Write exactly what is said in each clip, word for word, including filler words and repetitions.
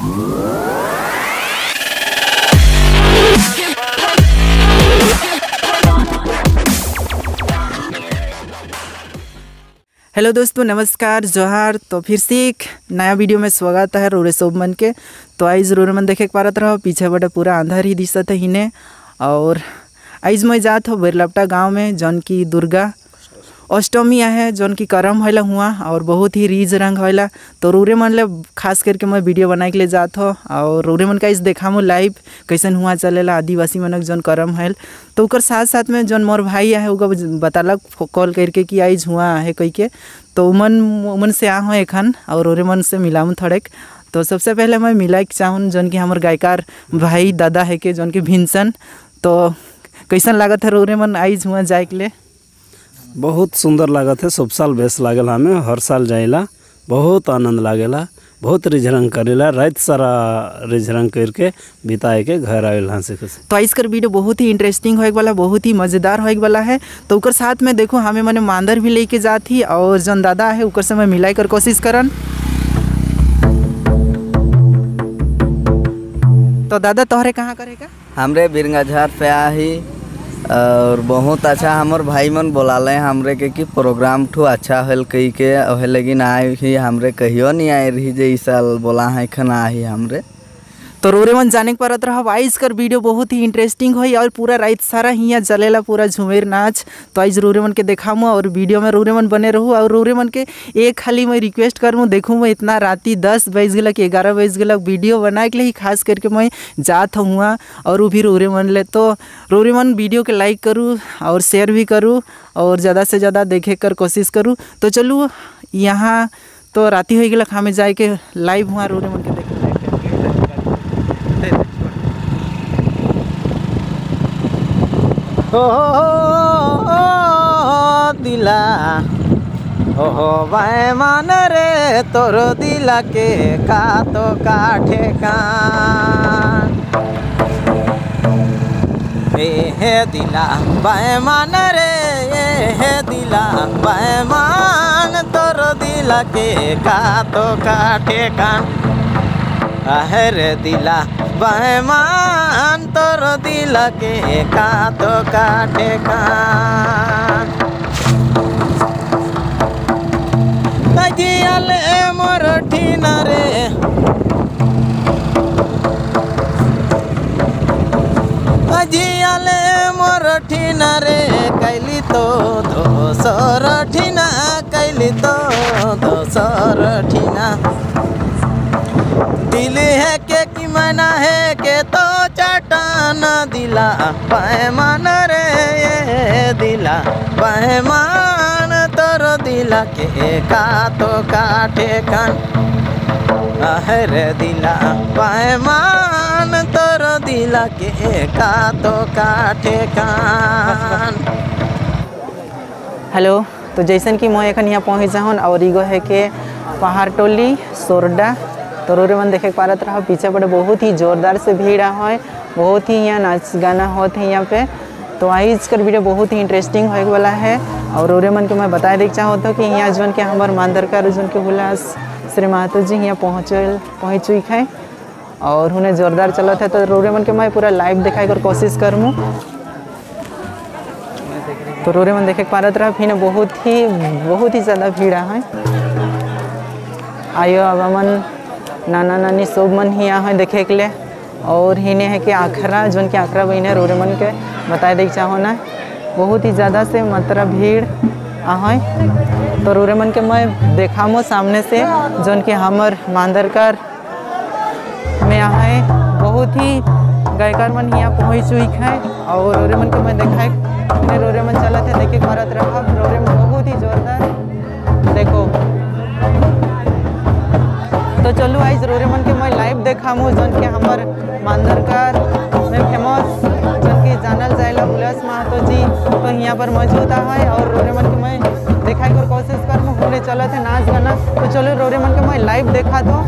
Hello दोस्तों, नमस्कार, जोहार। तो फिर से एक नया वीडियो में स्वागत है रोरे शोभमन के। तो आइज रोरे मन देखे पारत रहो, पीछे बड़ा पूरा अंधार ही दिशत है हिने। और आइज मैं जात हो बेरलपटा गांव में, जौन की दुर्गा अष्टमी है, जौन की करम होला हुआ और बहुत ही रीज रंग होला। तो रोरे मन ले खास करके मैं वीडियो बनाए के लिए जात हो और रोरे मन का इस देखा मो लाइव कैसन हुआ चलेला आदिवासी मनक जौन करम है। तो उकर साथ साथ में जौन मोर भाई है उका बतालक कॉल करके कि आइज हुआ है कह के। तो मन मन से आ हो एखन और रोरे मन से मिलाऊँ थोड़ेक। तो सबसे पहले मैं मिला के चाहूँ जौन की हमार गायकार भाई दादा है के जौन की भिनसन। तो कैसन लागत है रोरे मन आइज हुआ जाए के लिए? बहुत सुंदर लागत है। सब साल बेस लागेला, हमें हर साल जाइला, बहुत आनंद लागेला, बहुत रिझरंग करेला, रात सारा रिझरंग करके बिताए के घर आएला हंसे खुशी। तो आज कर वीडियो बहुत ही इंटरेस्टिंग होए वाला, बहुत ही मज़ेदार होए वाला है। तो उकर साथ में देखो हमें मैंने मांदर भी लेके जाती और जौन दादा है उकर से मैं मिलाई कर कोशिश करन। तो दादा तोहरे कहाँ करेगा? हमरे बिरंगाझार पे आही और बहुत अच्छा हमर भाई मन बोलाले हमरे के कि प्रोग्राम ठू अच्छा हल कही के ओहे लेकिन आए ही हमरे कहियो नहीं आए रही जे इस साल बोला है खन आही हमरे। तो रोरे मन जाने के परत रहा आइज कर वीडियो बहुत ही इंटरेस्टिंग होई और पूरा रात सारा हियाँ चलेला पूरा झूमेर नाच। तो आइज रोरे मन के देखाऊँ और वीडियो में रोरे मन बने रहूँ। और रोरे मन के एक खाली मैं रिक्वेस्ट करूँ, देखूँ मैं इतना राती दस बज गलक ग्यारह बज गलक वीडियो बनाए के लिए खास करके मैं जात हुआ और वो भी रोरे मन ले। तो रोरे मन वीडियो के लाइक करूँ और शेयर भी करूँ और ज़्यादा से ज़्यादा देखे कर कोशिश करूँ। तो चलूँ यहाँ तो राती हो गलक हमें जाए के लाइव हुआ रोरे मन के देख हो हो दिला हो हो वाय मान रे तोर दिला के का तो काठे कान हे हे दिला वाय मान रे हे दिला वाय मान तोर दिला के का तो काठे कान आहरे दिला बहमान तोर दिल के का तो काटे कान अजियाले मोर ठीना रे अजियाले मोर ठीना रे कैली तो दोसर ठीना कैली तो दोसर ठीना दिल है के कि मना है के तो चटान दिला पैमान रे ये दिला पैमान तोर दिला के का तो काठे कान आहरे दिला पैमान तोर दिला के का तो काठे कान। हेलो, तो जैसन कि मैं एखन यहाँ पहुँच जाऊँ और इगो है के पहाड़ टोली सोरडा। तो रोरे मन देखे पारत रहा पीछे बड़े बहुत ही ज़ोरदार से भीड़ है, बहुत ही यहाँ नाच गाना होते हैं यहाँ पे। तो आइज कर वीडियो बहुत ही इंटरेस्टिंग होने वाला है। और रोरे मन के मैं बताए देख चाहता हूँ कि यहाँ जौन के हमारे मांदरकार जौन के हुलास श्री महतो जी यहाँ पहुँच पहुँच चुकी है और उन्हें ज़ोरदार चला था। तो रोरे मन के मैं पूरा लाइव दिखाई कर कोशिश करूँ। तो रोरे मन देखे पारत रहा फिर बहुत ही बहुत ही ज़्यादा भीड़ है। आयो अब मन नाना नानी सब मन ही यहाँ देखे के लिए और हिने है कि आखरा जौन के आखरा बहने रोरे मन के बताए देख चाहो ना बहुत ही ज़्यादा से मात्रा भीड़ आहे। तो रोरे मन के मैं देखामो सामने से जौन के हमर मांदरकार में आहे बहुत ही गायकार मन यहाँ पहुँच चुकी है और रोरे मन के मैं देखाए रोरे मन चला थे देखे भारत रहा रोरे मन बहुत ही जोरदार देखो। तो चलो आइज रोरे मन के मैं लाइव देखामू जौन के हमार मांदरकार में फेमस जौन के जानल जाएला हुलास महतो जी तो यहाँ पर मौजूद है और रोरे मन के मैं दिखाई कर कोशिश कर मुझे चला थे नाच गाना। तो चलो रोरे मन के मैं लाइव देखा दो।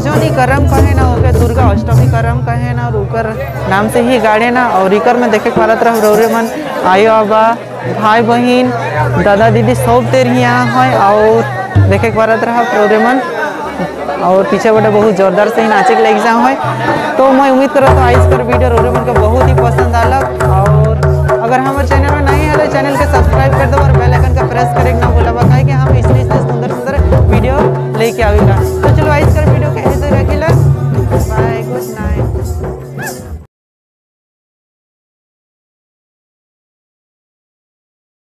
जौन ही करम कहे ना ओके दुर्गा अष्टमी करम कहे ना और ओकर नाम से ही गाड़े ना। और इकर में देखे पारत रह रौरे मन आयो बाबा भाई बहन दादा दीदी सब तेर यहाँ है और देखे पारत रह रौरे मन और पीछे बड़े बहुत जोरदार से ही नाचे के लग जाओ है। तो मैं उम्मीद करो तो आज कर वीडियो रौरे मन को बहुत ही पसंद आलक। और अगर हमारे चैनल में नहीं है तो चैनल के सब्सक्राइब कर दो और